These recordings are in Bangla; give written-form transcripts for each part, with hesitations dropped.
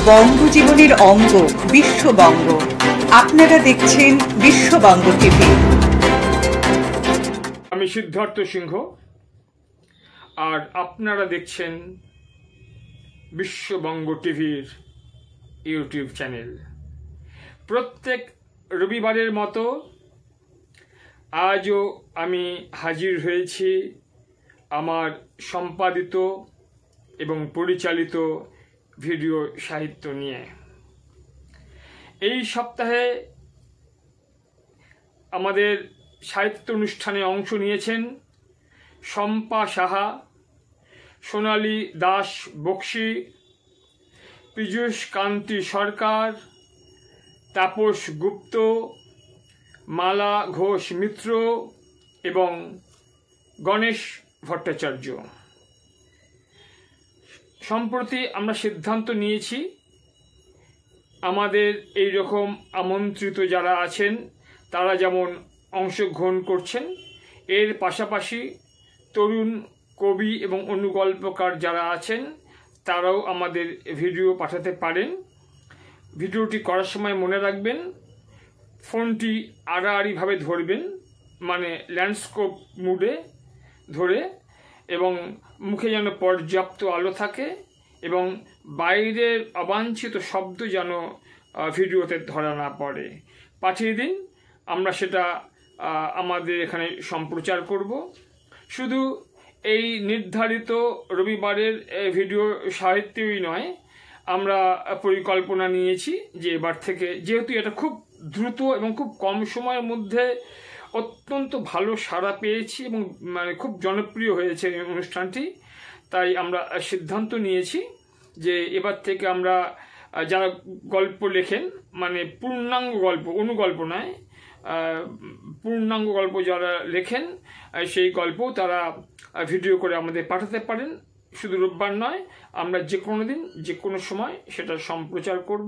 বঙ্গজীবনের অঙ্গ বিশ্ববঙ্গ। আপনারা দেখছেন বিশ্ববঙ্গ টিভি। আমি সিদ্ধার্থ সিংহ, আর আপনারা দেখছেন বিশ্ববঙ্গ টিভির ইউটিউব চ্যানেল। প্রত্যেক রবিবারের মতো আজও আমি হাজির হয়েছি আমার সম্পাদিত এবং পরিচালিত ভিডিও সাহিত্য নিয়ে। এই সপ্তাহে আমাদের সাহিত্য অনুষ্ঠানে অংশ নিয়েছেন শম্পা সাহা, সোনালী দাস বক্সি, পীযূষ কান্তি সরকার, তাপস গুপ্ত, মালা ঘোষ মিত্র এবং গণেশ ভট্টাচার্য। সম্প্রতি আমরা সিদ্ধান্ত নিয়েছি আমাদের এই রকম আমন্ত্রিত যারা আছেন তারা যেমন অংশগ্রহণ করছেন, এর পাশাপাশি তরুণ কবি এবং অনুগল্পকার যারা আছেন তারাও আমাদের ভিডিও পাঠাতে পারেন। ভিডিওটি করার সময় মনে রাখবেন ফোনটি আড়াআড়িভাবে ধরবেন, মানে ল্যান্ডস্কেপ মুডে ধরে, এবং মুখে যেন পর্যাপ্ত আলো থাকে এবং বাইরের অবাঞ্ছিত শব্দ যেন ভিডিওতে ধরা না পড়ে। পাঠিয়ে দিন, আমরা সেটা আমাদের এখানে সম্প্রচার করব। শুধু এই নির্ধারিত রবিবারের ভিডিও সাহিত্যই নয়, আমরা পরিকল্পনা নিয়েছি যে এবার থেকে, যেহেতু এটা খুব দ্রুত এবং খুব কম সময়ের মধ্যে অত্যন্ত ভালো সাড়া পেয়েছি এবং মানে খুব জনপ্রিয় হয়েছে এই অনুষ্ঠানটি, তাই আমরা সিদ্ধান্ত নিয়েছি যে এবার থেকে আমরা যারা গল্প লেখেন, মানে পূর্ণাঙ্গ গল্প, অনুগল্প নয়, পূর্ণাঙ্গ গল্প যারা লেখেন সেই গল্প তারা ভিডিও করে আমাদের পাঠাতে পারেন। শুধু রোববার নয়, আমরা যে কোনো দিন যে কোনো সময় সেটা সম্প্রচার করব।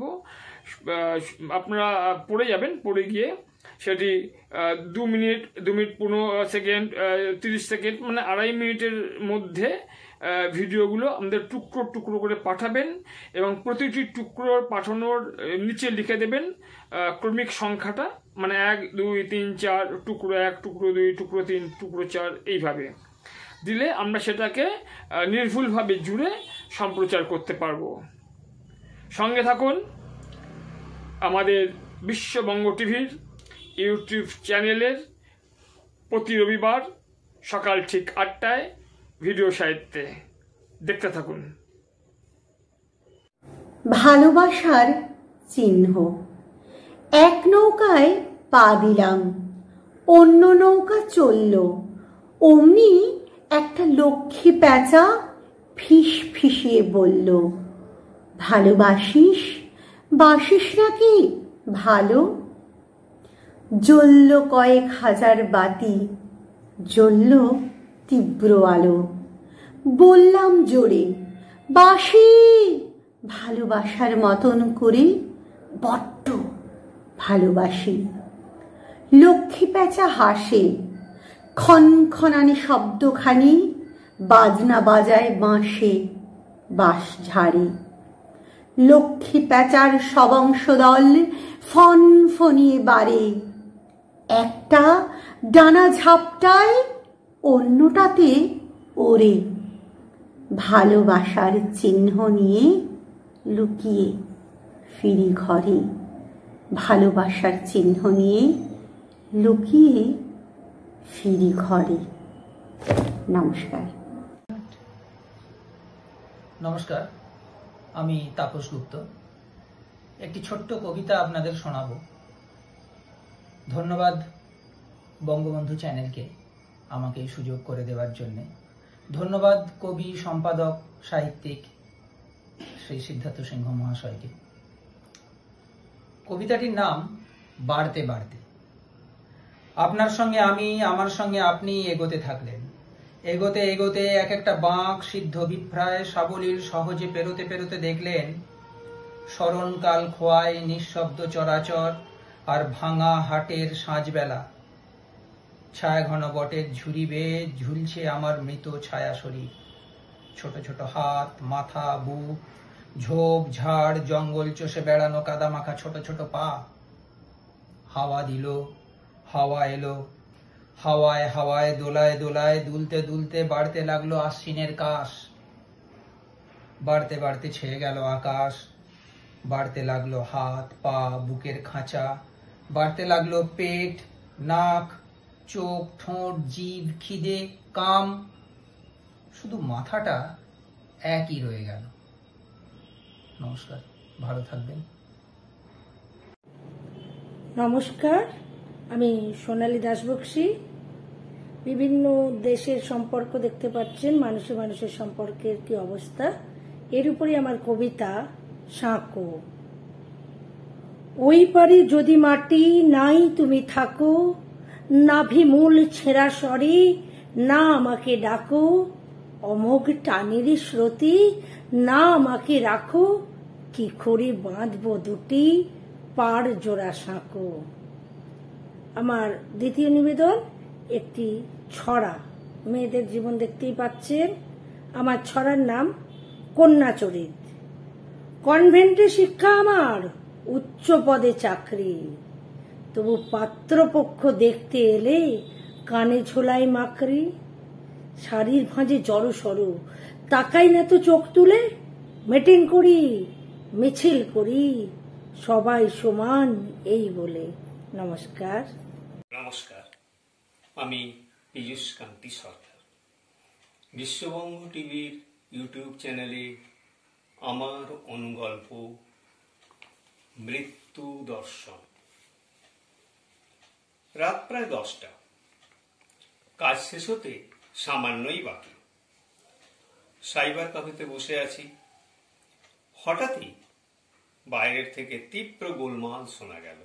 আপনারা পড়ে যাবেন, পড়ে গিয়ে সেটি 2 মিনিট 15 সেকেন্ড 30 সেকেন্ড মানে আড়াই মিনিটের মধ্যে ভিডিওগুলো আমাদের টুকরো টুকরো করে পাঠাবেন এবং প্রতিটি টুকরোর পাঠানোর নিচে লিখে দেবেন ক্রমিক সংখ্যাটা, মানে 1 2 3 4, টুকরো 1, টুকরো 2, টুকরো 3, টুকরো 4, এইভাবে দিলে আমরা সেটাকে নির্ভুলভাবে জুড়ে সম্প্রচার করতে পারবো। সঙ্গে থাকুন আমাদের বিশ্ববঙ্গ টিভির ইউটিউব চ্যানেলের প্রতি রবিবার সকাল ঠিক 8টায় ভিডিও সাহিত্যে। দেখতে থাকুন। ভালোবাসার চিহ্ন। এক নৌকায় পা দিলাম, অন্য নৌকা চলল। অমনি একটা লক্ষ্মী প্যাঁচা ফিস ফিসিয়ে বলল, ভালোবাসিস? বাসিস নাকি ভালো? জ্বলল কয়েক হাজার বাতি, জ্বলল তীব্র আলো। বললাম জোরে, বাসি, ভালোবাসার মতন করে, বড্ড ভালোবাসি। লক্ষ্মী প্যাঁচা হাসে, খনখনানি শব্দখানি বাজনা বাজায় বাঁশে, বাঁশ ঝাড়ে। লক্ষ্মী প্যাঁচার সবংশদল ফনফনিয়ে বাড়ে, একটা ডানা ঝাপটায়, অন্যটাতে ওরে। ভালোবাসার চিহ্ন নিয়ে লুকিয়ে ফিরি ঘরে, ভালোবাসার চিহ্ন নিয়ে লুকিয়ে ফিরি ঘরে। নমস্কার। নমস্কার, আমি তাপস গুপ্ত। একটি ছোট্ট কবিতা আপনাদের শোনাব। ধন্যবাদ বঙ্গবন্ধু চ্যানেলকে আমাকে এই সুযোগ করে দেওয়ার জন্য। ধন্যবাদ কবি, সম্পাদক, সাহিত্যিক শ্রী সিদ্ধার্থ সিংহ মহাশয়কে। কবিতাটির নাম বাড়তে বাড়তে। আপনার সঙ্গে আমি, আমার সঙ্গে আপনি এগোতে থাকলেন। এগোতে এগোতে এক একটা বাঁক সিদ্ধ বিপ্রায় সাবলীল সহজে পেরোতে পেরোতে দেখলেন স্মরণকাল খোয়ায় নিঃশব্দ চরাচর আর ভাঙা হাটের সাঁঝবেলা। ছায়া ঘন বটের ঝুড়ি বেয়ে ঝুলছে আমার মৃত ছায়া শরীর। ছোট ছোট হাত, মাথা, বুক, ঝোপ ঝাড় জঙ্গল চষে বেড়ানো কাদামাখা ছোট ছোট পা। হাওয়া দিল, হাওয়া এলো, হাওয়ায় হাওয়ায় দোলায় দোলায় দুলতে দুলতে বাড়তে লাগলো আশ্বিনের কাশ। বাড়তে বাড়তে ছেয়ে গেল আকাশ। বাড়তে লাগলো হাত পা বুকের খাঁচা। বাড়তে লাগলো পেট নাক চোখ ঠোঁট জিভ খিদে কাম। শুধু মাথাটা একই রয়ে গেল। নমস্কার, ভালো থাকবেন। নমস্কার, আমি সোনালী দাসবক্সী। বিভিন্ন দেশের সম্পর্ক দেখতে পাচ্ছেন, মানুষের মানুষের সম্পর্কের কি অবস্থা, এর উপরে আমার কবিতা সাঁকো। ওই পারে যদি মাটি নাই তুমি থাকো, নাভি মূল ছেঁড়া স্বরে না আমাকে ডাকো, অমোঘ টানের স্রোতে না আমাকে রাখো, কি করে বাঁধবো দুটি পার জোড়া সাঁকো। আমার দ্বিতীয় নিবেদন একটি ছড়া। মেয়েদের জীবন দেখতেই পাচ্ছেন। আমার ছড়ার নাম কন্যা চরিত। কনভেন্টে শিক্ষা আমার, উচ্চ পদে চাকরি, তবু পাত্রপক্ষ দেখতে এলে কানে ঝোলাই মাকড়ি। শাড়ির ভাঁজে জড়ো সরো, তাকাই না তো চোখ তুলে, মিটিং করি মিছিল করি সবাই সমান এই বলে। নমস্কার। নমস্কার, আমি পীযূষ কান্তি সরকার। বিশ্ববঙ্গ টিভির ইউটিউব চ্যানেলে আমার অনুগল্প মৃত্যু দর্শন। রাত প্রায় 10টা। কাজ শেষ হতে সামান্যই বাকি। সাইবার ক্যাফেতে বসে আছি। হঠাৎই বাইরের থেকে তীব্র গোলমাল শোনা গেল।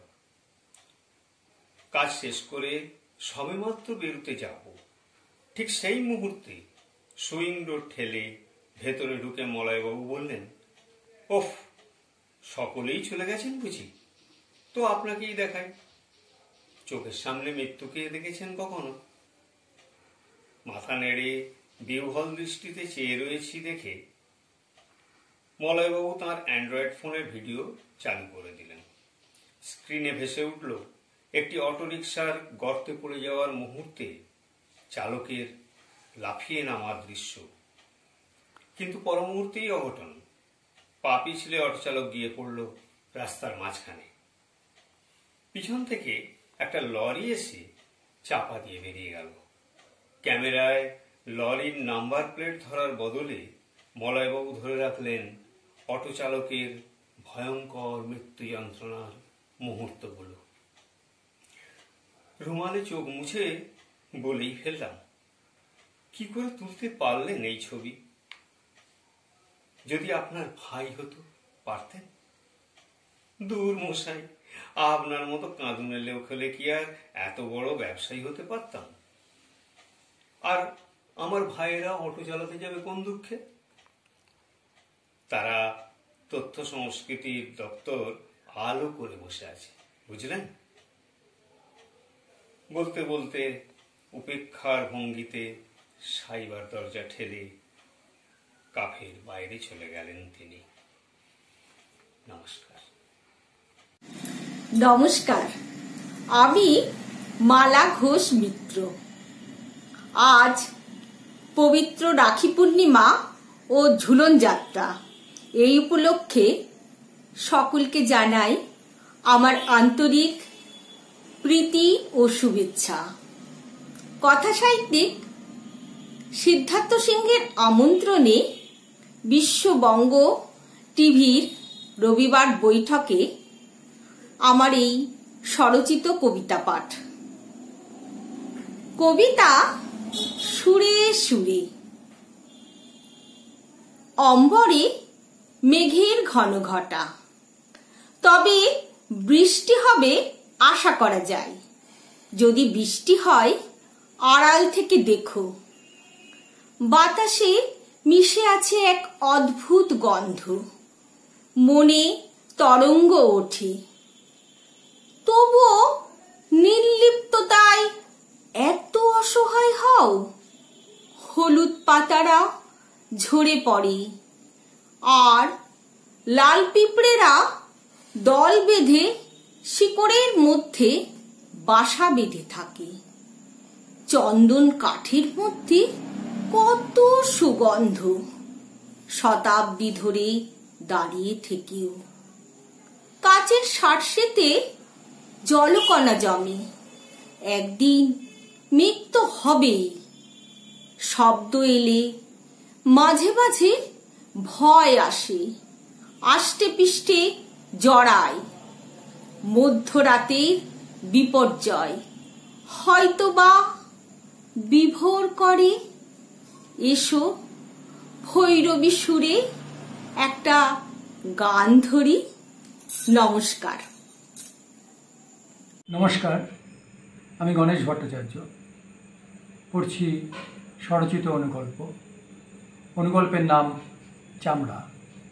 কাজ শেষ করে সবেমাত্র বেরোতে যাব, ঠিক সেই মুহূর্তে সুইং ডোর ঠেলে ভেতরে ঢুকে মলয়বাবু বললেন, ওফ, সকলেই চলে গেছেন বুঝি? তো আপনাকেই দেখায়। চোখের সামনে মৃত্যুকে দেখেছেন কখনো? মাথা নেড়ে বিহ্বল দৃষ্টিতে চেয়ে রয়েছি দেখে মলয়বাবু তাঁর অ্যান্ড্রয়েড ফোনের ভিডিও চালু করে দিলেন। স্ক্রিনে ভেসে উঠল একটি অটোরিকশার গর্তে পড়ে যাওয়ার মুহূর্তে চালকের লাফিয়ে নামার দৃশ্য। কিন্তু পর মুহূর্তেই অঘটন। পা পিছলে অটোচালক গিয়ে পড়ল রাস্তার মাঝখানে। পিছন থেকে একটা লরি এসে চাপা দিয়ে বেরিয়ে গেল। ক্যামেরায় লরির নাম্বার প্লেট ধরার বদলে মলয়বাবু ধরে রাখলেন অটো চালকের ভয়ঙ্কর মৃত্যু যন্ত্রণার মুহূর্তগুলো। রুমালে চোখ মুছে বলেই ফেললাম, কি করে তুলতে পারলেন এই ছবি? যদি আপনার ভাই হতো পারতেন? দূর মশাই, আপনার মতো কাঁদুনে লেও খেলে কি আর এত বড় ব্যবসায়ী হতে পারতাম? আর আমার ভাইয়েরা অটো চালাতে যাবে কোন দুঃখে? তারা তথ্য সংস্কৃতির দপ্তর আলো করে বসে আছে, বুঝলেন? বলতে বলতে উপেক্ষার ভঙ্গিতে সাইবার দরজা ঠেলে কাফের বাইরে চলে গেলেন তিনি। নমস্কার। নমস্কার, আমি মালা ঘোষ মিত্র। আজ পবিত্র রাখি পূর্ণিমা ও ঝুলন যাত্রা। এই উপলক্ষে সকলকে জানাই আমার আন্তরিক প্রীতি ও শুভেচ্ছা। কথা সাহিত্যিক সিদ্ধার্থ সিংহের আমন্ত্রণে বিশ্ববঙ্গ টিভির রবিবার বৈঠকে আমার এই স্বরচিত কবিতা পাঠ। কবিতা সুরে সুরে। অম্বরে মেঘের ঘন ঘটা, তবে বৃষ্টি হবে আশা করা যায়। যদি বৃষ্টি হয় আড়াল থেকে দেখো, বাতাসে মিশে আছে এক অদ্ভুত গন্ধ, মনে তরঙ্গ ওঠে। তবুও নির্লিপ্ততায় এত অসহায় হও? হলুদ পাতারা ঝরে পড়ে আর লাল পিঁপড়েরা দল বেঁধে শিকড়ের মধ্যে বাসা বেঁধে থাকে। চন্দন কাঠের মধ্যে কত সুগন্ধ, শতাব্দী ধরে দাঁড়িয়ে থেকেও। কাচের সারসেতে জলকণা জমে, একদিন মেঘ তো হবেই। শব্দ এলে মাঝে মাঝে ভয় আসে, আষ্টে পিষ্টে জড়ায়। মধ্যরাতের বিপর্যয় হয়তোবা বিভোর করে। এসো ভৈরবী সুরে একটা গান ধরি। নমস্কার। নমস্কার, আমি গণেশ ভট্টাচার্য। পড়ছি স্বরচিত অনুগল্প। অনুগল্পের নাম চামড়া।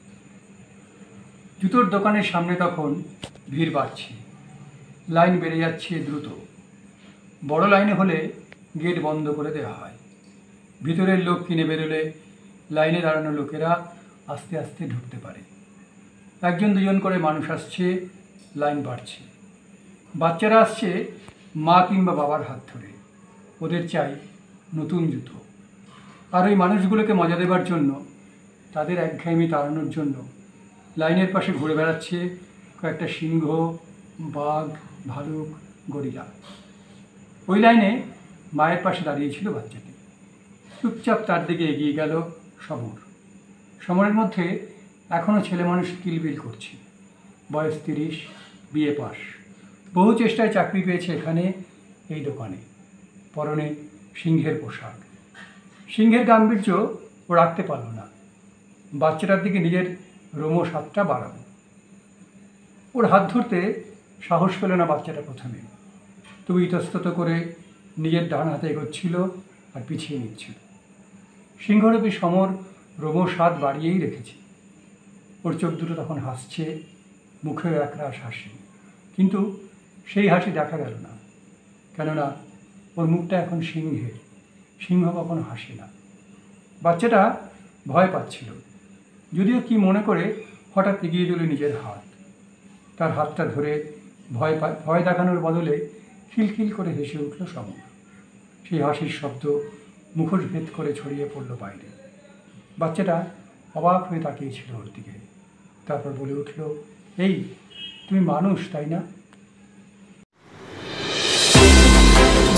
জুতোর দোকানের সামনে তখন ভিড় বাড়ছে, লাইন বেড়ে যাচ্ছে দ্রুত। বড় লাইনে হলে গেট বন্ধ করে দেওয়া হয়। ভিতরের লোক কিনে বেরোলে লাইনে দাঁড়ানো লোকেরা আস্তে আস্তে ঢুকতে পারে। একজন দুজন করে মানুষ আসছে, লাইন বাড়ছে। বাচ্চারা আসছে মা কিংবা বাবার হাত ধরে। ওদের চাই নতুন জুতো। আর ওই মানুষগুলোকে মজা দেবার জন্য, তাদের একঘেয়েমি তাড়ানোর জন্য লাইনের পাশে ঘুরে বেড়াচ্ছে কয়েকটা সিংহ, বাঘ, ভালুক, গরিলা। ওই লাইনে মায়ের পাশে দাঁড়িয়েছিল বাচ্চাটি। চুপচাপ তার দিকে এগিয়ে গেল সমর। সমরের মধ্যে এখনও ছেলে মানুষ কিলবিল করছে। বয়স 30, বিএ পাস। বহু চেষ্টায় চাকরি পেয়েছে এখানে, এই দোকানে। পরনে সিংহের পোশাক। সিংহের গাম্ভীর্য ও রাখতে পারল না। বাচ্চাটার দিকে নিজের রোমশ হাতটা বাড়ালো। ওর হাত ধরতে সাহস পেল না বাচ্চাটা প্রথমে। তবু ইতস্তত করে নিজের ডান হাতে এগোচ্ছিল আর পিছিয়ে নিচ্ছিল। সিংহরূপী সমর রোমশ হাত বাড়িয়েই রেখেছে। ওর চোখ দুটো তখন হাসছে, মুখেও একরাশ হাসি। কিন্তু সেই হাসি দেখা গেল না, কেননা ওর মুখটা এখন সিংহের। সিংহ কখনো হাসে না। বাচ্চাটা ভয় পাচ্ছিল, যদিও কি মনে করে হঠাৎ এগিয়ে দিল নিজের হাত। তার হাতটা ধরে ভয় দেখানোর বদলে খিলখিল করে হেসে উঠল সমর। সেই হাসির শব্দ মুখোশ ভেদ করে ছড়িয়ে পড়ল বাইরে। বাচ্চাটা অবাক হয়ে তাকিয়েছিল ওর দিকে। তারপর বলে উঠল, এই তুমি মানুষ, তাই না?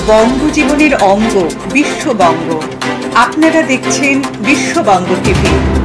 বঙ্গজীবনের অঙ্গ বিশ্ববঙ্গ। আপনারা দেখছেন বিশ্ববঙ্গ টিভি।